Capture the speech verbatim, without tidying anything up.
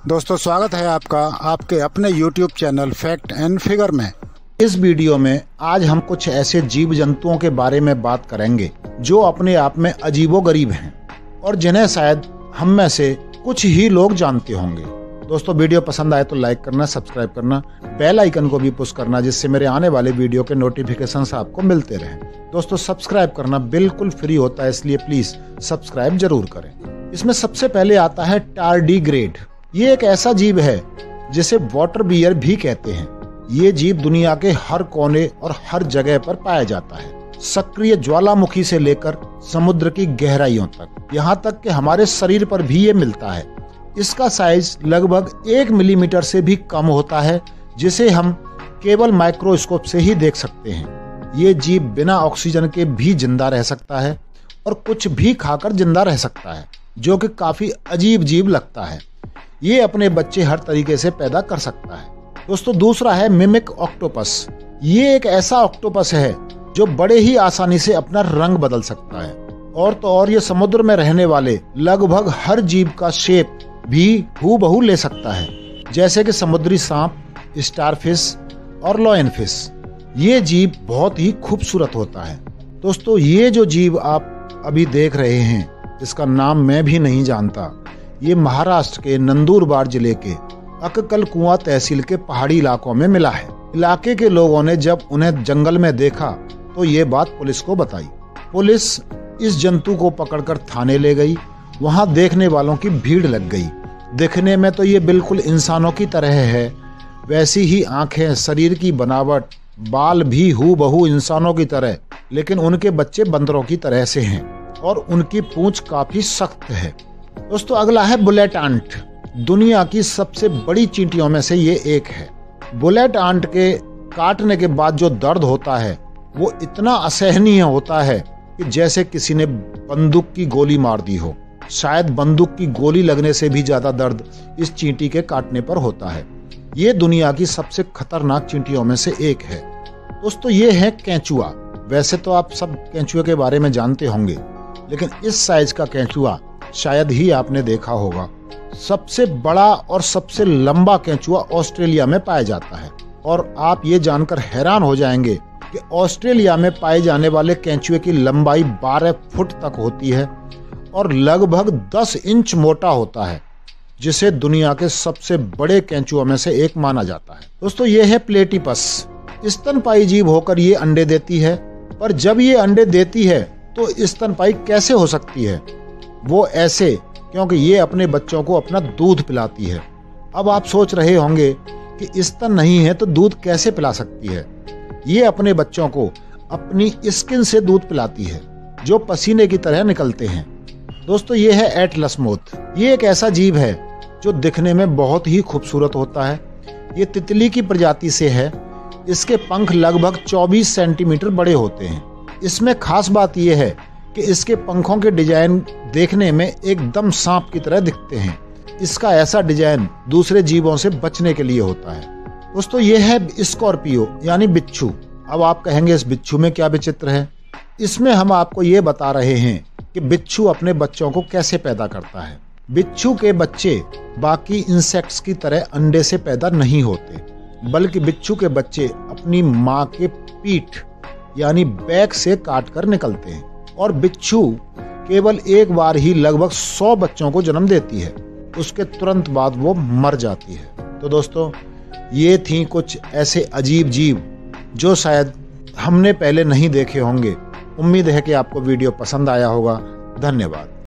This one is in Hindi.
दोस्तों स्वागत है आपका आपके अपने YouTube channel fact and figure में। इस वीडियो में आज हम कुछ ऐसे जीव जंतुओं के बारे में बात करेंगे जो अपने आप में अजीबोगरीब हैं और जिन्हें शायद हम में से कुछ ही लोग जानते होंगे। दोस्तों वीडियो पसंद आए तो लाइक करना, सब्सक्राइब करना, बेल आइकन को भी पुश करना जिससे मेरे आने वाले वीडियो के नोटिफिकेशंस आपको मिलते रहें। दोस्तों सब्सक्राइब करना बिल्कुल फ्री होता है, इसलिए प्लीज सब्सक्राइब जरूर करें। इसमें सबसे पहले आता है टार्डीग्रेड। ये एक ऐसा जीव है जिसे वाटर बियर भी कहते हैं। ये जीव दुनिया के हर कोने और हर जगह पर पाया जाता है, सक्रिय ज्वालामुखी से लेकर समुद्र की गहराइयों तक, यहाँ तक कि हमारे शरीर पर भी ये मिलता है। इसका साइज लगभग एक मिलीमीटर से भी कम होता है, जिसे हम केवल माइक्रोस्कोप से ही देख सकते हैं। ये जीव बिना ऑक्सीजन के भी जिंदा रह सकता है और कुछ भी खाकर जिंदा रह सकता है, जो कि काफी अजीब जीव लगता है। ये अपने बच्चे हर तरीके से पैदा कर सकता है। दोस्तों दूसरा है मिमिक ऑक्टोपस। ये एक ऐसा ऑक्टोपस है जो बड़े ही आसानी से अपना रंग बदल सकता है। और तो और ये समुद्र में रहने वाले लगभग हर जीव का शेप भी हूबहू ले सकता है, जैसे कि समुद्री सांप, स्टारफिश और लॉयन फिश। ये जीव बहुत ही खूबसूरत होता है। दोस्तों ये जो जीव आप अभी देख रहे हैं, इसका नाम मैं भी नहीं जानता। ये महाराष्ट्र के नंदुरबार जिले के अक्कलकुआं तहसील के पहाड़ी इलाकों में मिला है। इलाके के लोगों ने जब उन्हें जंगल में देखा तो ये बात पुलिस को बताई। पुलिस इस जंतु को पकड़कर थाने ले गई। वहां देखने वालों की भीड़ लग गई। दिखने में तो ये बिल्कुल इंसानों की तरह है, वैसी ही आंखें, शरीर की बनावट, बाल भी हूबहू इंसानों की तरह, लेकिन उनके बच्चे बंदरों की तरह से हैं और उनकी पूंछ काफी सख्त है। दोस्तों अगला है बुलेट आंट। दुनिया की सबसे बड़ी चींटियों में से ये एक है। बुलेट आंट के काटने के बाद जो दर्द होता है वो इतना असहनीय होता है कि जैसे किसी ने बंदूक की गोली मार दी हो। शायद बंदूक की गोली लगने से भी ज्यादा दर्द इस चींटी के काटने पर होता है। ये दुनिया की सबसे खतरनाक चींटियों में से एक है। दोस्तों ये है केंचुआ। वैसे तो आप सब केंचुए के बारे में जानते होंगे, लेकिन इस साइज का केंचुआ शायद ही आपने देखा होगा। सबसे बड़ा और सबसे लंबा केंचुआ ऑस्ट्रेलिया में पाया जाता है। और आप ये जानकर हैरान हो जाएंगे कि ऑस्ट्रेलिया में पाए जाने वाले केंचुए की लंबाई बारह फुट तक होती है और लगभग दस इंच मोटा होता है, जिसे दुनिया के सबसे बड़े केंचुओं में से एक माना जाता है। दोस्तों ये है प्लेटिपस। स्तनपायी जीव होकर ये अंडे देती है, पर जब ये अंडे देती है तो स्तनपायी कैसे हो सकती है? वो ऐसे, क्योंकि ये अपने बच्चों को अपना दूध पिलाती है। अब आप सोच रहे होंगे कि स्तन नहीं है तो दूध कैसे पिला सकती है? ये अपने बच्चों को अपनी स्किन से दूध पिलाती है, जो पसीने की तरह निकलते हैं। दोस्तों ये है एटलस मोथ। ये एक ऐसा जीव है जो दिखने में बहुत ही खूबसूरत होता है। ये तितली की प्रजाति से है। इसके पंख लगभग चौबीस सेंटीमीटर बड़े होते हैं। इसमें खास बात यह है कि इसके पंखों के डिजाइन देखने में एकदम सांप की तरह दिखते हैं। इसका ऐसा डिजाइन दूसरे जीवों से बचने के लिए होता है। दोस्तों ये है स्कॉर्पियो यानी बिच्छू। अब आप कहेंगे इस बिच्छू में क्या विचित्र है? इसमें हम आपको ये बता रहे हैं कि बिच्छू अपने बच्चों को कैसे पैदा करता है। बिच्छू के बच्चे बाकी इंसेक्ट्स की तरह अंडे से पैदा नहीं होते, बल्कि बिच्छू के बच्चे अपनी माँ के पीठ यानी बैक से काट कर निकलते हैं। और बिच्छू केवल एक बार ही लगभग सौ बच्चों को जन्म देती है। उसके तुरंत बाद वो मर जाती है। तो दोस्तों ये थी कुछ ऐसे अजीब जीव जो शायद हमने पहले नहीं देखे होंगे। उम्मीद है कि आपको वीडियो पसंद आया होगा। धन्यवाद।